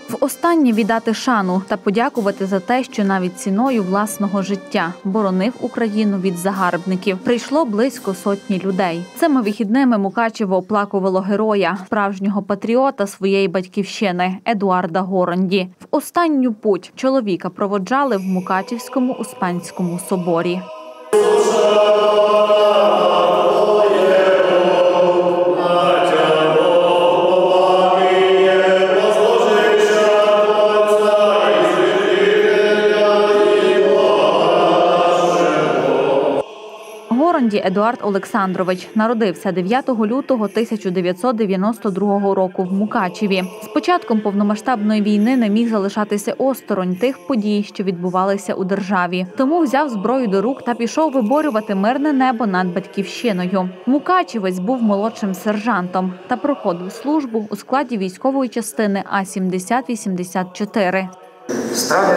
Востаннє віддати шану та подякувати за те, що навіть ціною власного життя боронив Україну від загарбників. Прийшло близько сотні людей. Цими вихідними Мукачево оплакувало героя, справжнього патріота своєї батьківщини Едуарда Горонді. В останню путь чоловіка проводжали в Мукачівському Успенському соборі. Горонді Едуард Олександрович народився 9 лютого 1992 року в Мукачеві. З початком повномасштабної війни не міг залишатися осторонь тих подій, що відбувалися у державі. Тому взяв зброю до рук та пішов виборювати мирне небо над батьківщиною. Мукачевець був молодшим сержантом та проходив службу у складі військової частини А-7084. З травня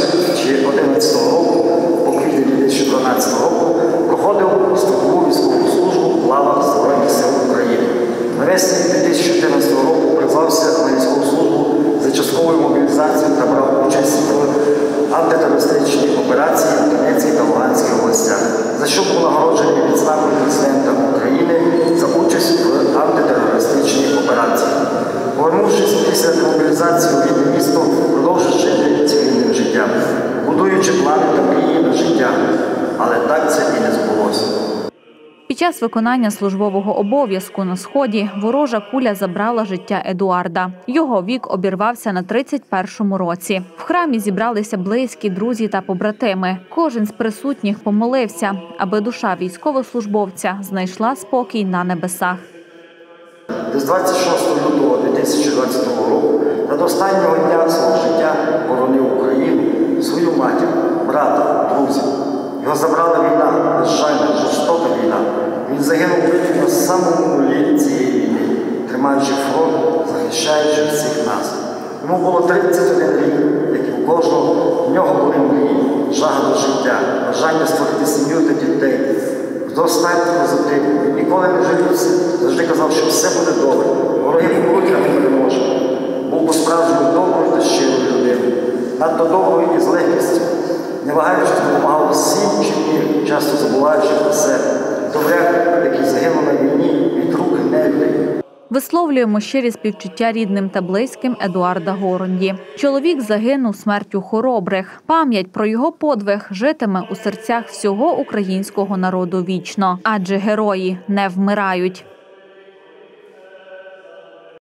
2011 року по квітень 2012 року проходив строкову військову службу в лавах Збройних сил України. Навесні 2014 року призвався на військову службу за частковою мобілізацією та брав участь в антитерористичній операції в Донецькій та Луганській областях, за що був нагороджений відзнакою президента України за участь в антитерористичній операції. Повернувшись після мобілізації у рідне місто, продовжив жити цивільним життям, будуючи плани та мрії на життя. Але так це і не збулося. Під час виконання службового обов'язку на Сході ворожа куля забрала життя Едуарда. Його вік обірвався на 31-му році. В храмі зібралися близькі, друзі та побратими. Кожен з присутніх помолився, аби душа військовослужбовця знайшла спокій на небесах. З 26 лютого 2022 року та до останнього дня свого життя боронив Україну, свою матір, брата, друзів. Його забрала війна, безжальна, жорстока війна. Він загинув на самому нулі цієї війни, тримаючи фронт, захищаючи всіх нас. Йому було 31 рік, як і у кожного. В нього були мрії, жага до життя, бажання створити сім'ю та дітей. Достатньо позитив. Він ніколи не жалівся, завжди казав, що все буде добре. Вороги будуть, а ми переможемо. Був по-справжньому доброю та щирою людиною. Надто доброю і з легкістю. Не вагаючись, допомагав всім, чим часто забуваючи про себе. Добряк, який загинув на війні від рук нелюдей. Висловлюємо щирі співчуття рідним та близьким Едуарда Горонді. Чоловік загинув смертю хоробрих. Пам'ять про його подвиг житиме у серцях всього українського народу вічно. Адже герої не вмирають.